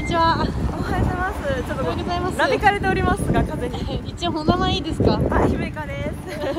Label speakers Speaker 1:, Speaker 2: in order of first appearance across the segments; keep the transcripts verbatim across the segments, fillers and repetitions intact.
Speaker 1: にちは。
Speaker 2: おはようございます。ちょっと
Speaker 1: おはようございます。
Speaker 2: なびかれておりますが、風に。
Speaker 1: 一応お名前いいですか？
Speaker 2: あ、姫香です。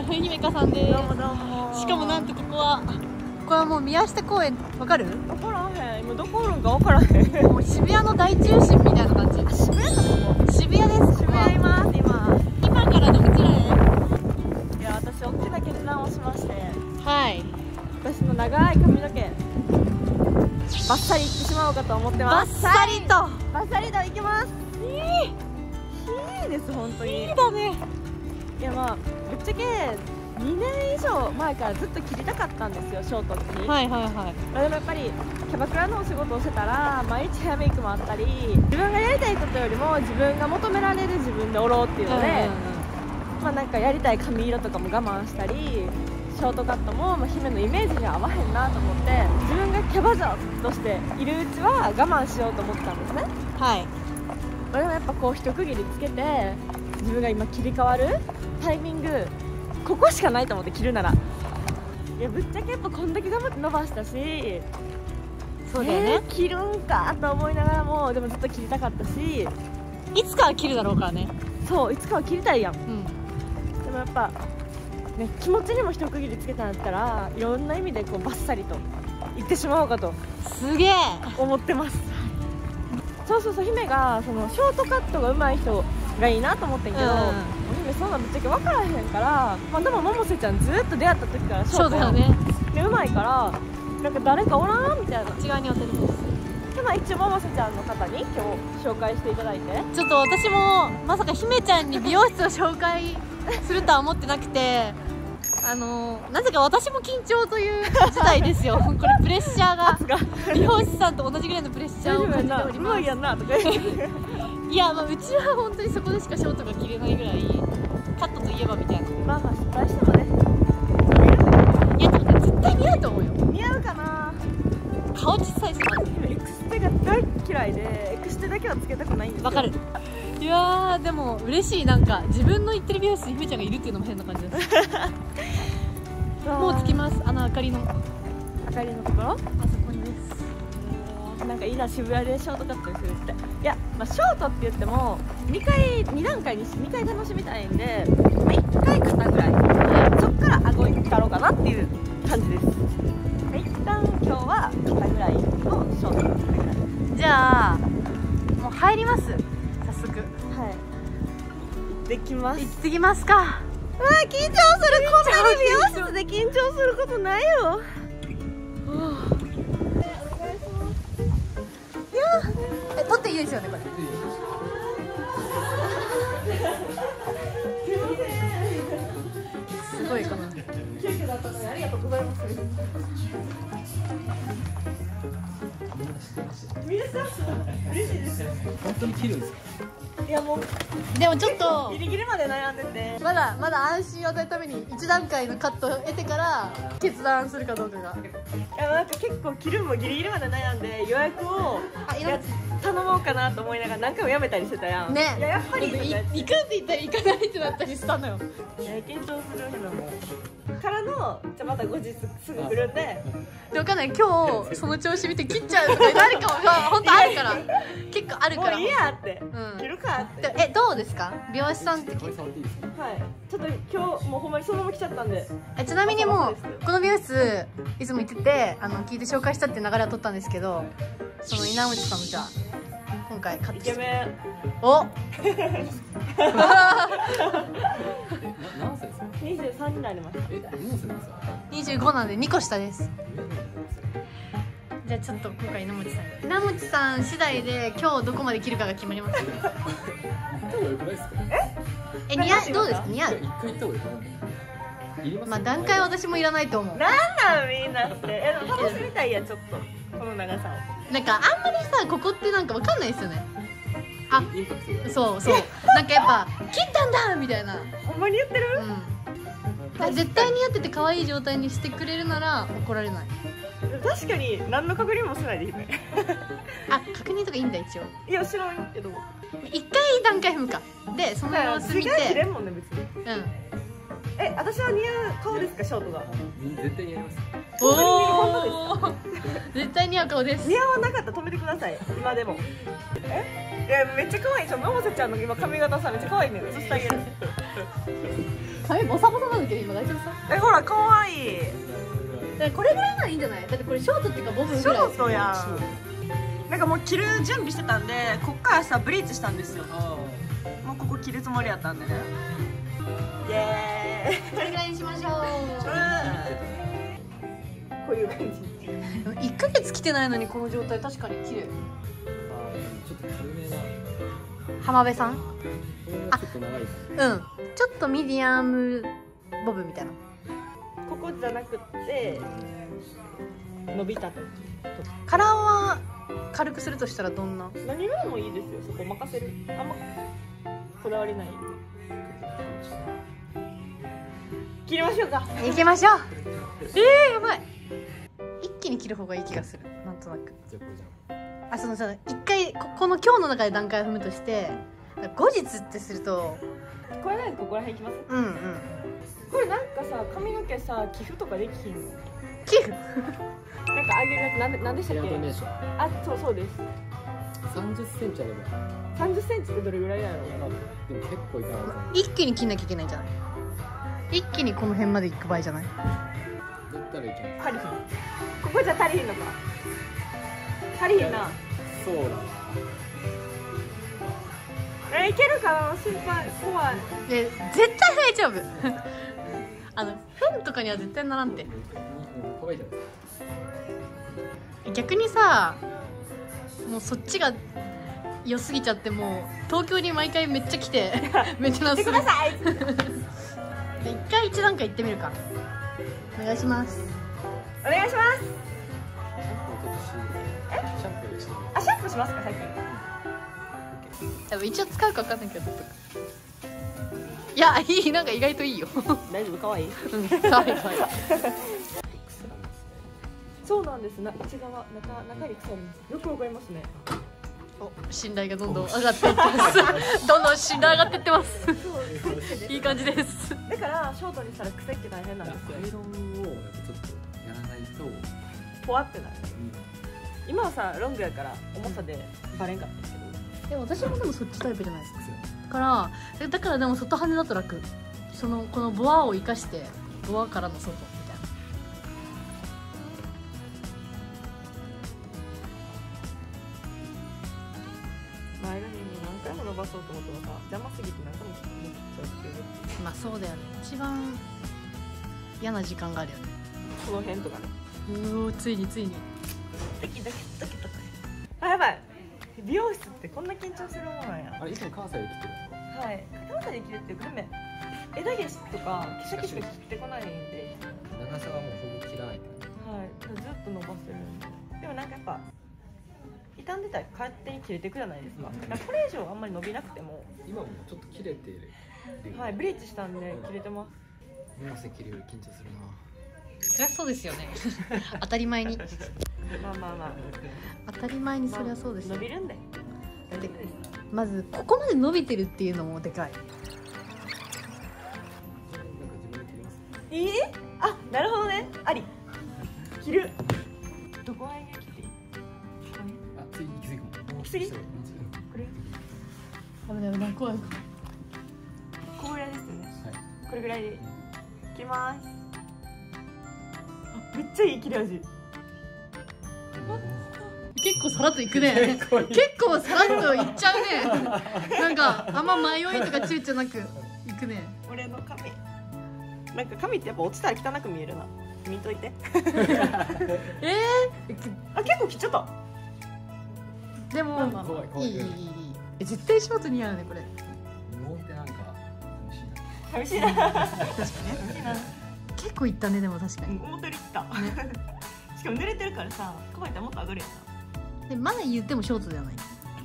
Speaker 1: 姫香さんです。
Speaker 2: どうもどうも。
Speaker 1: しかもなんとここはここはもう宮下公園、わかる？
Speaker 2: わからへん。今どこおるんかわからへん。
Speaker 1: もう渋谷の大中心みたいな感じ。
Speaker 2: 渋谷なの？
Speaker 1: 渋谷です。
Speaker 2: 渋谷います今。
Speaker 1: 今からどちらへ？
Speaker 2: いや、私大きな決断をしまして。
Speaker 1: はい。
Speaker 2: 私の長い髪の毛バッサリいってしまおうかと思ってます。
Speaker 1: バッサリと。
Speaker 2: バッサリといきます。
Speaker 1: いい。
Speaker 2: いいです本当に。
Speaker 1: いいだね。
Speaker 2: いやまあぶっちゃけにねん以上前からずっと切りたかったんですよ、ショートに。
Speaker 1: はいはいはい。
Speaker 2: まあでもやっぱりキャバクラのお仕事をしてたら毎日ヘアメイクもあったり、自分がやりたいことよりも自分が求められる自分でおろうっていうので、うんうんうん、まあなんかやりたい髪色とかも我慢したり、ショートカットも、まあ、姫のイメージには合わへんなと思って、自分がキャバ嬢としているうちは我慢しようと思ってたんですね。
Speaker 1: はい。
Speaker 2: まあ、でもやっぱこう一区切りつけて自分が今切り替わるタイミングここしかないと思って、切るなら。いやぶっちゃけやっぱこんだけ頑張って伸ばしたし、
Speaker 1: そうだよね、
Speaker 2: えー、切るんかと思いながらもでもずっと切りたかったし、
Speaker 1: いつかは切るだろうからね。
Speaker 2: そういつかは切りたいやん、うん、でもやっぱね、気持ちにも一区切りつけたんだったらいろんな意味でこうバッサリと言ってしまおうかと
Speaker 1: すげえ
Speaker 2: 思ってます。そうそうそう、姫がそのショートカットが上手い人がいいなと思ってんけど、うん、姫そんなぶっちゃけ分からへんから、まあ、でも百瀬ちゃんずっと出会った時からショートやん、ね、で上手いからなんか誰かおらんみたいな。
Speaker 1: 違いに当てるんです
Speaker 2: で、まあ、一応百瀬ちゃんの方に今日紹介していただいて、
Speaker 1: ちょっと私もまさか姫ちゃんに美容室を紹介するとは思ってなくてあのなぜか私も緊張という事態ですよ。これプレッシャーが美容師さんと同じぐらいのプレッシャーを感じております。
Speaker 2: やんなとか言って
Speaker 1: いや、まあ、うちは本当にそこでしかショートが切れないぐらいカットといえばみたいな。
Speaker 2: まあまあ失敗してもね、
Speaker 1: いやでも絶対似合うと思うよ。
Speaker 2: 似合うかな。
Speaker 1: 顔小さいしまず
Speaker 2: エクステが大嫌いでエクステだけはつけたくないんですよ。
Speaker 1: わかる。いやーでも嬉しい。なんか自分の行ってる美容室に姫ちゃんがいるっていうのも変な感じですもう着きます。あの明かりの
Speaker 2: 明かりのところ、あそ
Speaker 1: こにです。
Speaker 2: なんかいいな、渋谷でショートカットにするって。いや、まあ、ショートって言ってもにかいに段階ににかい楽しみたいんで、まあ、いっかい肩ぐらい、そっから顎いったろうかなっていう感じです。一旦今日は肩ぐらいのショートカットぐらい。
Speaker 1: じゃあもう入ります。早速。はい。
Speaker 2: 行ってきます。
Speaker 1: 行ってきますか。
Speaker 2: うわ緊張する。こんなに美容室で緊張することないよ。
Speaker 1: いやえ撮っていいですよねこれ。すごいかな。
Speaker 2: 急遽だったのにありがとうございます。皆さん嬉しいです。
Speaker 3: 本当に切るんですか？
Speaker 2: いやもう
Speaker 1: でもちょっと
Speaker 2: ギリギリまで悩んでて、
Speaker 1: まだまだ安心を与えるために一段階のカットを得てから決断するかどうかが。
Speaker 2: いやなんか結構切るもギリギリまで悩んで予約をや頼もうかなと思いながら何回もやめたりしてたやん。
Speaker 1: ね。
Speaker 2: いややっぱり
Speaker 1: 行くって言ったら行かないってなったりしたのよ。
Speaker 2: いや緊張するのもからのじゃまた後日すぐ来るんで。
Speaker 1: でわかんない。今日その調子見て切っちゃうとかなるかもが本当あるから。結構あるから。
Speaker 2: もういいやって。
Speaker 1: うん、
Speaker 2: 切るかって。
Speaker 1: えどうですか美容師さんって。はい。
Speaker 2: ちょっと今日もうほんまにそのまま来ちゃったんで。
Speaker 1: えちなみにもうこの美容室いつも行っててあの聞いて紹介したっていう流れは取ったんですけど、その稲内さんもじゃあ今回カットして。イケメン。お。
Speaker 3: 何歳ですか？
Speaker 2: にじゅうさんになりました。え、
Speaker 3: 何歳なんですか？
Speaker 1: にじゅうごなんでにこ下です。じゃあちょっと今回稲持さん稲持さん次第で今日どこまで切るかが決まります。え、似合う。どうですか？似合う。
Speaker 3: 一回行った方がいいかな。
Speaker 1: まあ段階は私もいらないと思う。
Speaker 2: なんなんみんなって。え、でも楽しみたいやちょっとこの長さを。
Speaker 1: なんかあんまりさここってなんかわかんないですよね。あ、そうそう。なんかやっぱ切ったんだみたいな。
Speaker 2: ほんまに言ってる？
Speaker 1: うん。絶対にやってて可愛い状態にしてくれるなら怒られない。
Speaker 2: 確かに何の確認もしないでいいね。
Speaker 1: あ、確認とかいいんだ一応。
Speaker 2: いや知らんけど。
Speaker 1: 一回段階踏むか。でその様子見て。
Speaker 2: 違い切れんもんね別に。
Speaker 1: うん。
Speaker 2: え、私は似合う顔ですかショートが？
Speaker 3: 絶対似合います。
Speaker 2: 本当に本当ですか？
Speaker 1: 絶対似合う顔です。
Speaker 2: 似合わなかったら止めてください、今でも。えいやめっちゃ可愛いでしょ、百瀬ちゃんの今髪型さめっちゃ可愛いねん、映してあげる。
Speaker 1: 髪ボサボサなんだけど今大丈夫さ？
Speaker 2: えほら可愛い。
Speaker 1: だからこれぐらいならいいんじゃない？だってこれショートっていうかボブぐらい。
Speaker 2: ショートやん。なんかもう着る準備してたんで、こっからさブリーチしたんですよ。もうここ着るつもりやったんでね。イエーイ。
Speaker 1: これぐらいにしましょう。
Speaker 2: こういう感じ。
Speaker 1: いっかげつ着てないのにこの状態確かに綺麗。
Speaker 3: ちょっと軽めな。
Speaker 1: 浜辺さん？
Speaker 3: これはちょっと長いですね。
Speaker 1: うん。ちょっとミディアムボブみたいな。
Speaker 2: ここじゃなくって伸びたと。
Speaker 1: カラーは軽くするとしたらどんな？
Speaker 2: 何色でもいいですよ、そこ任せる。あんまこだわりない。切りましょうか。
Speaker 1: 行きましょう。えー、やばい。一気に切る方がいい気がする。なんとなく。
Speaker 3: じゃあこれじゃ
Speaker 1: あ、そのさ、一回ここの今日の中で段階を踏むとして、後日ってすると、
Speaker 2: これなんかここら辺いきます。
Speaker 1: うんうん。
Speaker 2: これなんかさ、髪の毛さ寄付とかできひんの？
Speaker 1: 寄付。
Speaker 2: なんかあげるやつなんでなんでしたっけ？
Speaker 3: ヘアドネーション。
Speaker 2: あ、そうそうです。
Speaker 3: 三十センチあれば。
Speaker 2: 三十センチってどれぐらいやろう？
Speaker 3: でも結構いかない。
Speaker 1: 一気に切んなきゃいけないんじゃない？一気にこの辺まで行く場合じゃない？
Speaker 3: だったらいけます。
Speaker 2: 足りひん。ここじゃ足りひんのか。足りひんな。
Speaker 3: そうだ。
Speaker 2: え、いけるかな、心配、怖い。
Speaker 1: え、絶対大丈夫。あのフンとかには絶対ならんて。
Speaker 3: 可愛いじゃないですか。
Speaker 1: 逆にさ、もうそっちが良すぎちゃってもう東京に毎回めっちゃ来てメンテナンスする。
Speaker 2: ください。
Speaker 1: 一回一段階行ってみるか。お願いします。
Speaker 2: お願いします。
Speaker 3: シャンプーしてみる。
Speaker 2: あ、シャンプーしますか、最近。
Speaker 1: 多分一応使うか分かんないけど。いや、いい、なんか意外といいよ。
Speaker 2: 大丈夫、可愛い。
Speaker 1: うん、可愛い可愛い。
Speaker 2: そうなんです。な、内側、中、中に腐るんです。よくわかりますね。
Speaker 1: お、信頼がどんどん上がっていってます。どんどん信頼上がっていってます。いい感じです。
Speaker 2: だからショートにしたら癖って大変なんですよ。
Speaker 3: アイロンをやっぱちょっとやらないと。
Speaker 2: ポワってなる。今はさ、ロングやから重さでバレんかったけど。
Speaker 1: でも私もでもそっちタイプじゃないですか。だからだからでも外羽だと楽。そのこのボアを生かしてボアからの外みたいな。
Speaker 2: 前髪に何回も伸ばそうと思ってもさ、邪魔すぎて何回も切っちゃうっていう。
Speaker 1: まあそうだよね。一番嫌な時間があるよね。
Speaker 2: この辺とかね。
Speaker 1: うお、ついについに。
Speaker 2: ドキドキドキドキ。あ、やばい。美容室ってこんな緊張するものなんや。
Speaker 3: あれいつも関西で切ってるんですか？
Speaker 2: はい。関西で切るっていうか、でも枝毛とか毛先しか切ってこないんで、
Speaker 3: 長さはもうほぼ切らない。
Speaker 2: はい。ずっと伸ばせるんで。でもなんかやっぱ傷んでたら勝手に切れていくじゃないですか。だからこれ以上あんまり伸びなくても、
Speaker 3: 今もちょっと切れてる。
Speaker 2: はい、ブリーチしたんで切れてます。
Speaker 3: 百瀬切るより緊張するな。
Speaker 1: そりゃそうですよね。当たり前に。
Speaker 2: まあまあまあ。
Speaker 1: 当たり前にそりゃそうですよ。
Speaker 2: 伸びるんで。大丈夫です。
Speaker 1: まずここまで伸びてるっていうのもでかい。
Speaker 3: なんか自分で切ります。
Speaker 2: いい？あ、なるほどね。あり。切る。どこら辺が切っていい？
Speaker 3: あ、つい行き過ぎかも。
Speaker 2: 行き過ぎ？これ？
Speaker 1: ダメだよな、怖い。
Speaker 2: これぐらいですね。
Speaker 3: はい。
Speaker 2: これぐらいで切ります。あ、めっちゃいい切れ味。
Speaker 1: 結構さらっといくね。結構さらっといっちゃうね。なんかあんま迷いとか躊躇なくいくね。
Speaker 2: 俺の髪。なんか髪ってやっぱ落ちたら汚く見えるな。見といて。
Speaker 1: えー、
Speaker 2: あ、結構切っちゃった。
Speaker 1: でも、
Speaker 2: まあまあ
Speaker 3: 怖い怖い。
Speaker 1: いいいいいい。え、絶対ショート似合うねこれ。
Speaker 3: 羽毛ってなんか楽しいな。
Speaker 2: 寂しいな。
Speaker 1: 確かにね。
Speaker 2: 寂しいな。
Speaker 1: 結構いったね、でも確かに。
Speaker 2: 思ったよりいった。しかも濡れてるからさ、乾いたらもっと上がるやんな。
Speaker 1: でまだ言ってもショートではない。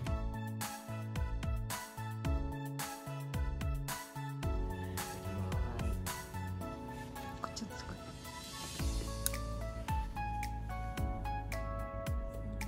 Speaker 1: こっちもすごい。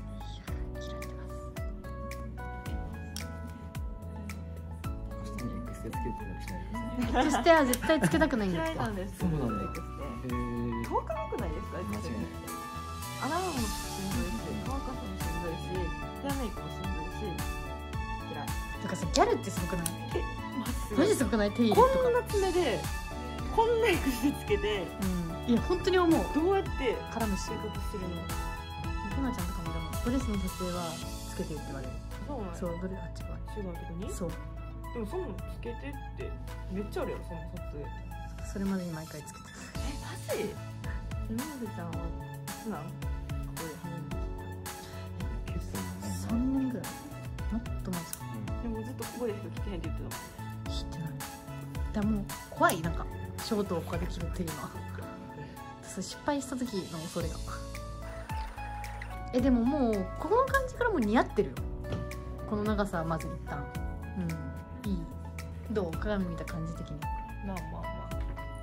Speaker 1: 切られてます。
Speaker 3: 明日に X ステつけてたりしない
Speaker 1: エクステは絶対つけたくないんだ
Speaker 2: 嫌
Speaker 1: けど。
Speaker 2: いなんです。
Speaker 3: そうなんだ
Speaker 2: エクステ
Speaker 3: へー
Speaker 2: 乾かなくないですか？エクステ
Speaker 3: 間違いない
Speaker 2: 洗うのもしんどいし、乾かすのもしんどいし、ヘアメイクもしんどいし、嫌い。
Speaker 1: だからさ、ギャルってすごくない？
Speaker 2: え、マジ
Speaker 1: マジすごくない？手入れとか。
Speaker 2: こんな爪でこんなエクステつけて
Speaker 1: うん。いや本当に思う。
Speaker 2: どうやって
Speaker 1: 絡むし。
Speaker 2: 生活してるの？
Speaker 1: ひなちゃんとかもでもドレスの撮影はつけてって言われる。
Speaker 2: そうなんや。
Speaker 1: そう、どれあっちが。
Speaker 2: 違うとこに？
Speaker 1: そう。
Speaker 2: でもそんなんつけてってめっちゃあるよ、その撮影。
Speaker 1: それまでに毎回つけてる。
Speaker 2: え、マジ？今までちゃんはいつなん？ここで初めて聞い
Speaker 3: 結構
Speaker 1: さんねんぐらい。もっと前ですか。
Speaker 2: た。でもずっとここでしか着てへんって言ってたもん。
Speaker 1: 知ってない。だからもう怖い、なんかショートをここで着るっていうのは。そう失敗した時の恐れが。えでももうこの感じからもう似合ってるよ。この長さはまず一旦。うん。いい。どう？鏡見た感じ的に。
Speaker 2: まあまあまあ。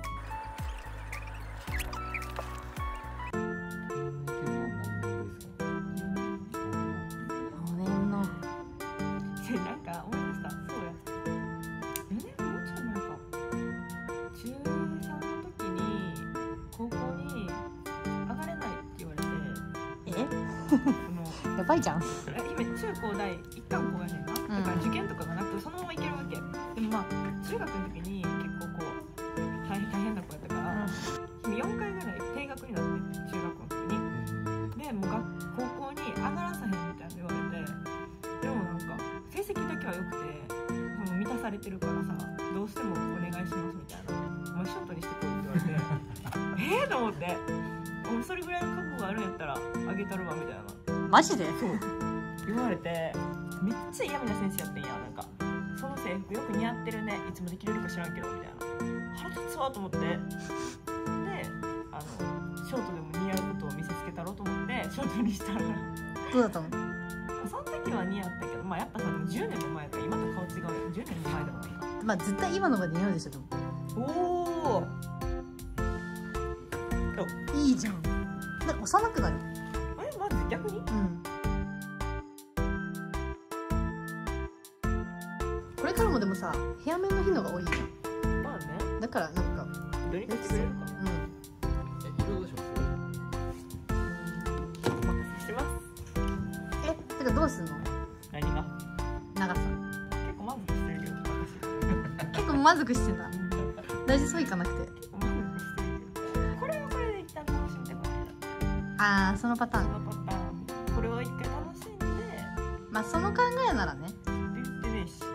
Speaker 1: ごねんの。
Speaker 2: なんか思いました。そうや。よねんもうちょい前か。中さんの時に高校に上がれないって言われて、
Speaker 1: え？
Speaker 2: その
Speaker 1: やばいじゃん。
Speaker 2: え今中高大一貫校やねんな。だから受験とかがなくそのままいけるわけ。でもまあ中学の時に結構こう大変大変な子やったから、よんかいぐらい定額になって中学の時に。でもう学高校に上がらさへんみたいな言われて、でもなんか成績だけは良くてその満たされてるからさ、どうしてもお願いしますみたいな、もうショートにしてこいって言われてええと思って、もうそれぐらいの覚悟があるんやったらあげたるわみたいな
Speaker 1: マジで？
Speaker 2: そう言われて、めっちゃ嫌味な先生やってんや。なんかその制服よく似合ってるね、いつまで着れるか知らんけどみたいな、腹立つわと思って、であのショートでも似合うことを見せつけたろうと思ってショートにしたら
Speaker 1: どうだったの？
Speaker 2: その時は似合ったけど、まあやっぱさでもじゅうねんも前やから今と顔違うよ。じゅうねんも前でもないか。
Speaker 1: まあ絶対今のが似合うでしょ。でも
Speaker 2: おお
Speaker 1: いいじゃん。なんか幼くなる。
Speaker 2: え、マジ逆に？
Speaker 1: うん。これからもでもさ、ヘアメンの日のが多いじゃん。
Speaker 2: まあね、
Speaker 1: だからなんか
Speaker 2: どれかしてくれるか
Speaker 1: う
Speaker 3: え色どうします
Speaker 2: お任せします。
Speaker 1: ん。え、てかどうすんの？
Speaker 2: 何が？
Speaker 1: 長さ。
Speaker 2: 結構満足してるけど私
Speaker 1: 結構満足してんだ。大事そういかなくて。
Speaker 2: 結構満足してるけど、これはこれで一旦楽しんでもらえる。
Speaker 1: ああ、そのパター
Speaker 2: そ
Speaker 1: ン。
Speaker 2: のパターン、これを一回楽しんで
Speaker 1: まあその考えならね。
Speaker 2: って言ってねえし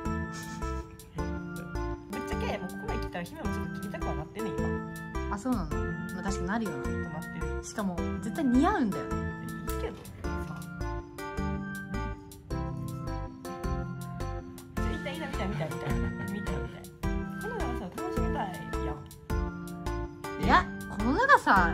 Speaker 2: ぶっちゃけもうここまで来たら姫もちょっと切りたくはなってんねん今。
Speaker 1: あ、そうなの。まあ確かになるよ
Speaker 2: ちょっとなってる
Speaker 1: な。しかも絶対似合うんだよね。
Speaker 2: いいけどさ、見たいな見たい見たい見たい見たい見たい。この長さを楽しみたいやん。
Speaker 1: いや、この長さ。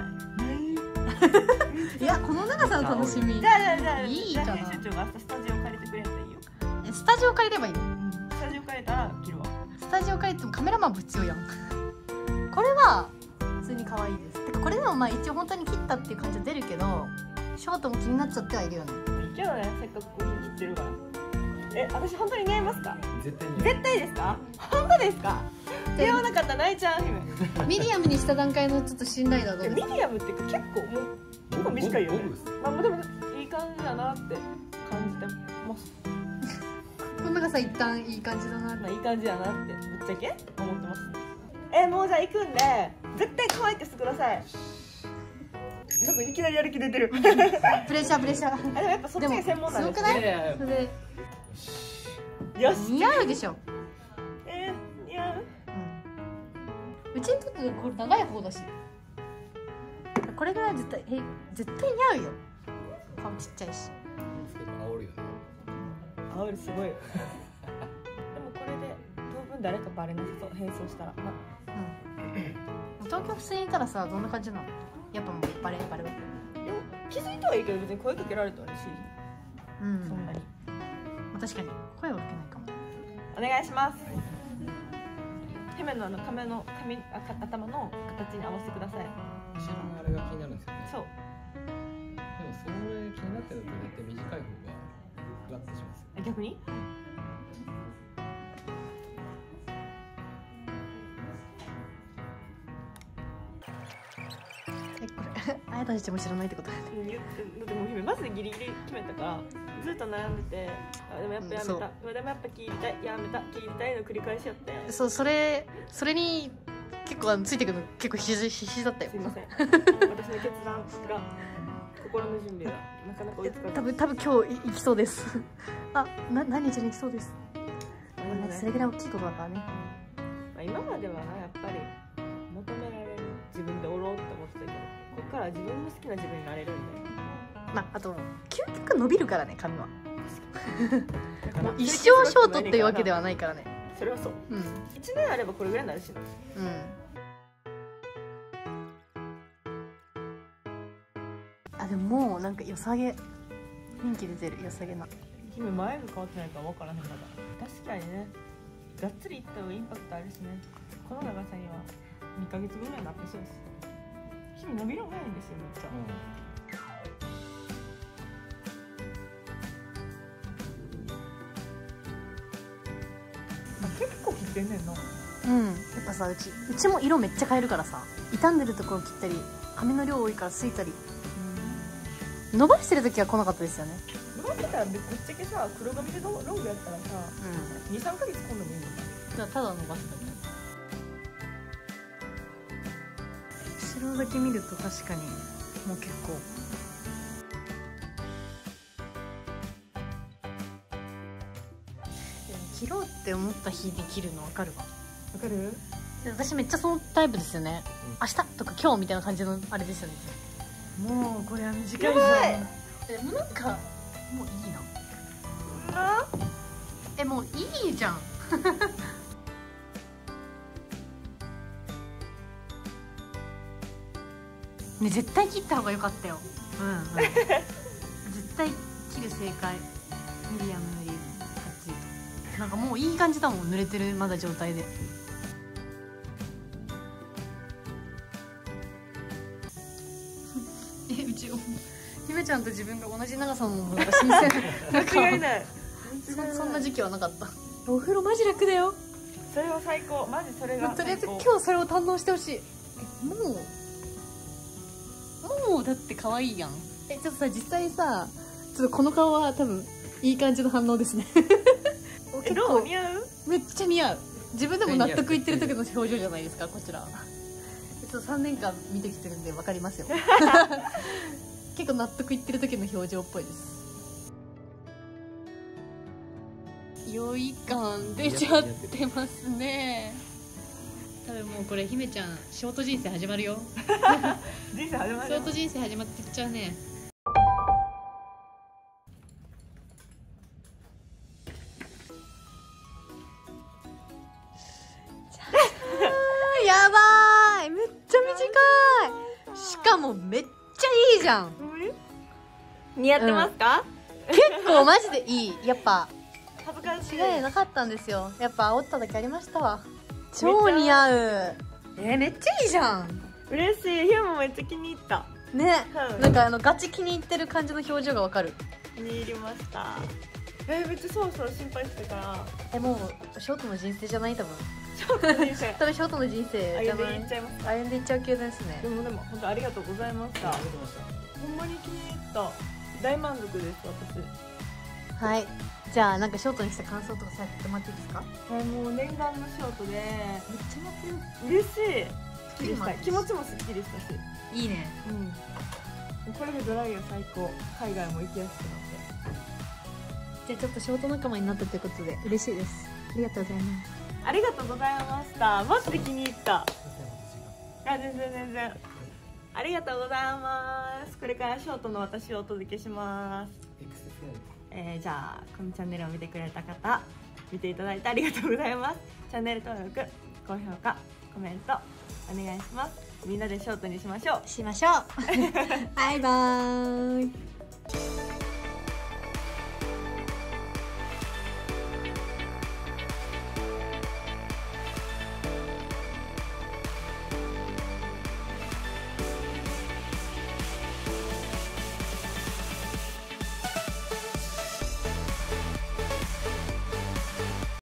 Speaker 1: いや、この長さの楽しみ
Speaker 2: じ。ゃあじゃあじゃあ
Speaker 1: いいかな
Speaker 2: じゃあ編集長が明日スタジオ借りてくれたらいいよ。
Speaker 1: えスタジオ借りればいいの？
Speaker 2: スタジオ借りたら切るわ。
Speaker 1: スタジオ借りてもカメラマンぶっ強いやん。これは普通に可愛いです。てかこれでもまあ一応本当に切ったっていう感じは出るけど、ショートも気になっちゃってはいるよね。
Speaker 2: いいけどね、せっかくこういうの切ってるから。え、私本当に似合いますか？
Speaker 3: 絶対に
Speaker 2: 絶対ですか？本当ですか？似合わなかったら泣いちゃう姫。
Speaker 1: ミディアムにした段階のちょっと信頼度はどう
Speaker 2: ミ
Speaker 1: ですか？
Speaker 2: ディアムっていうか結構もう結構短いよね
Speaker 3: ボブです。
Speaker 2: まあでもいい感じだなって感じてます。
Speaker 1: この長さ一旦いい感じだな。
Speaker 2: まあいい感じだなってぶっちゃけ思ってます。え、もうじゃあ行くんで絶対可愛くしてください。なんかいきなりやる気出てる。
Speaker 1: プレッシャープレッシャー。
Speaker 2: あ、でもやっぱそっちが専門なんです
Speaker 1: すごくない？
Speaker 3: いやいやいや
Speaker 1: それ
Speaker 2: よし。
Speaker 1: 似合うでしょ。
Speaker 2: えー、似合う？
Speaker 1: うん。うちにとってこれ長い方だし。これぐらい絶対え絶対似合うよ。顔ちっちゃいし。
Speaker 3: 結構煽るよね
Speaker 2: あおるすごい。でもこれで当分誰かバレなさそう、変装したら。ま
Speaker 1: うん。東京普通にいたらさどんな感じなの？やっぱもうバレバレ。
Speaker 2: いや気づいてはいいけど別に声かけられたら嬉しい。
Speaker 1: うん。
Speaker 2: そんなに。
Speaker 1: まあ確かに声はかけないかも。
Speaker 2: お願いします。姫のあの髪の髪あか頭の形に合わせてください。
Speaker 3: 後ろのあれが気になるんですよね。
Speaker 2: そう。
Speaker 3: でもそれ気になってると絶対短い方がふわっとします。
Speaker 2: え逆に？
Speaker 1: あやたちも知らないってことだよね。
Speaker 2: うん、言ってだってもう姫マジでギリギリ決めたからずっと悩んでて、あでもやっぱやめた、うん、でもやっぱ聞いたいやめた聞いたいの繰り返しやって、
Speaker 1: そうそれそれに結構あのついてくるの結構必死必死だったよ。
Speaker 2: すいません私の決断が心の準備がなかなか追いつかない。
Speaker 1: 多分多分今日い行きそうですあな何日に行きそうです、
Speaker 2: あのね
Speaker 1: それぐらい大きいことだからね。
Speaker 2: まあ、今まではなやっぱり求められる自分でおろうって思ってたけど、ここから自分の好きな自分になれるんで、
Speaker 1: まああと究極伸びるからね髪は
Speaker 2: だから
Speaker 1: もう一生ショートっていうわけではないからね。
Speaker 2: それはそう、
Speaker 1: うん
Speaker 2: いちねんあればこれぐらいになるしな。
Speaker 1: うんあでももうなんか良さげ雰囲気出てる良さげな。
Speaker 2: 姫前が変わってないから分からへんまだ。確かにねがっつりいった方がインパクトあるしね。この長さにはにかげつごぐらいになってそうです。姫伸びるの早いんですよめっちゃ、うん、結構切ってんねんな。
Speaker 1: うんやっぱさうちうちも色めっちゃ変えるからさ、傷んでるところ切ったり髪の量多いからすいたり、伸ばしてる時は来なかったですよね。
Speaker 2: 伸ばしてたらぶっちゃけさ黒髪でロングやったらさ
Speaker 1: うん
Speaker 2: にさんかげつ今度もいいのか。
Speaker 1: ただただ伸ばしたね。後ろだけ見ると確かにもう結構切ろうって思った日に切るの分かるわ。
Speaker 2: わかる？
Speaker 1: 私めっちゃそのタイプですよね、うん、明日とか今日みたいな感じのあれですよね。もうこれは短いじゃん。でもなんかもういいな。えもういいじゃんね絶対切った方が良かったよ。うん、うん、絶対切る正解。ミディアムよりがっつりとなんかもういい感じだもん濡れてるまだ状態で。えうち姫ちゃんと自分が同じ長さのものが新鮮なんか
Speaker 2: 間違いない
Speaker 1: そ, そんな時期はなかった。お風呂マジ楽だよ。
Speaker 2: それは最高マジそれが
Speaker 1: とりあえず今日それを堪能してほしい。えもうもうだって可愛いやん。えちょっとさ実際さちょっとこの顔は多分いい感じの反応ですね
Speaker 2: えどう似合う？
Speaker 1: めっちゃ似合う。自分でも納得いってる時の表情じゃないですかこちらは。ちょっとさんねんかん見てきてるんで分かりますよ結構納得いってる時の表情っぽいです。良い感出ちゃってますね。多分もうこれ姫ちゃんショート人生始まるよ
Speaker 2: 人生始まる
Speaker 1: ショート人生始まってっちゃうね。やばいめっちゃ短い。しかもめっちゃいいじゃん。
Speaker 2: 似合ってますか？
Speaker 1: うん、結構マジでいい。やっぱ
Speaker 2: 恥ずかしい
Speaker 1: 違いなかったんですよ。やっぱ煽っただけありましたわ。超似合う。えー、めっちゃいいじゃん。
Speaker 2: 嬉しい。ヒューもめっちゃ気に入った
Speaker 1: ね、
Speaker 2: うん、
Speaker 1: なんかあのガチ気に入ってる感じの表情がわかる。
Speaker 2: 気に入りました。えー、めっちゃそろそろ心配してたから
Speaker 1: えもうショートの人生じゃない多分
Speaker 2: ショートの人生
Speaker 1: 多分ショートの人生じゃない。
Speaker 2: 歩んでいっちゃいます。
Speaker 1: 歩んでいっちゃう系ですね。
Speaker 2: でもでも本当ありがとうございました。ほんまに気に入った。大満足です私。
Speaker 1: はいじゃあなんかショートにした感想とかさせてもらっていいですか？
Speaker 2: えー、もう念願のショートでめっ
Speaker 1: ちゃ待ってる。
Speaker 2: 嬉しい。すっきりした気持ちもすっきりしたし
Speaker 1: いいね。
Speaker 2: うんこれでドライヤー最高。海外も行きやすくなって。
Speaker 1: じゃあちょっとショート仲間になったということで嬉しいです。ありがとうございます。
Speaker 2: ありがとうございました。マジで気に入った。あ全然全然ありがとうございます。これからショートの私をお届けします。えー、じゃあこのチャンネルを見てくれた方見ていただいてありがとうございます。チャンネル登録高評価コメントお願いします。みんなでショートにしましょう。
Speaker 1: しましょうバイバーイ。